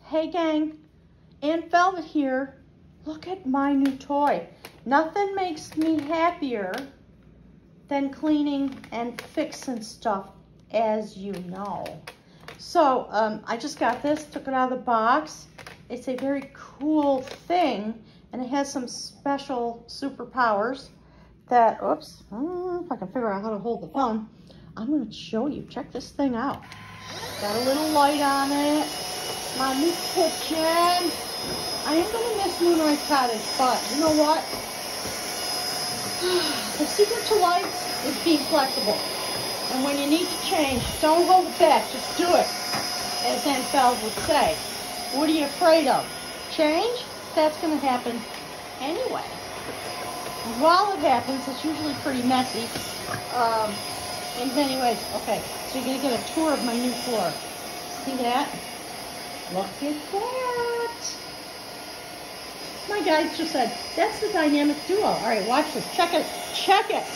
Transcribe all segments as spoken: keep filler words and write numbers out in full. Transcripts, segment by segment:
Hey gang, Aunt Velvet here. Look at my new toy. Nothing makes me happier than cleaning and fixing stuff, as you know. So um, I just got this, took it out of the box. It's a very cool thing, and it has some special superpowers that, oops, I don't know if I can figure out how to hold the phone. I'm gonna show you, check this thing out. Got a little light on it. My new kitchen. I am gonna miss Moonrise Cottage, but you know what? The secret to life is being flexible. And when you need to change, don't hold it back, just do it. As Aunt Val would say. What are you afraid of? Change? That's gonna happen anyway. And while it happens, it's usually pretty messy. Um, in many ways. Okay, so you're gonna get a tour of my new floor. See that? Look at that. My guys just said, that's the dynamic duo. All right, watch this. Check it. Check it.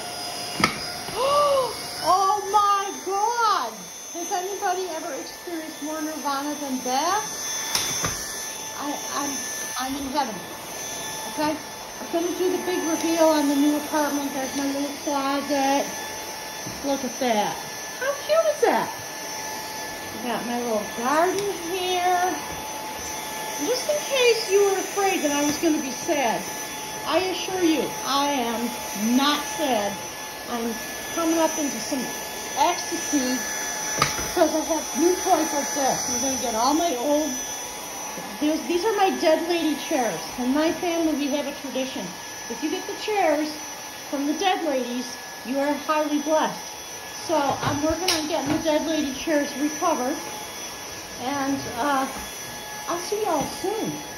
Oh my God. Has anybody ever experienced more nirvana than that? I, I'm, I'm in heaven. Okay? I'm going to do the big reveal on the new apartment. There's my little closet. Look at that. How cute is that? I got my little garden here. Just in case you were afraid that I was going to be sad, I assure you, I am not sad. I'm coming up into some ecstasy because I have new toys like this. I'm going to get all my old, there's, these are my dead lady chairs. In my family, we have a tradition. If you get the chairs from the dead ladies, you are highly blessed. So I'm working on getting the dead lady chairs recovered. And uh, I'll see y'all soon.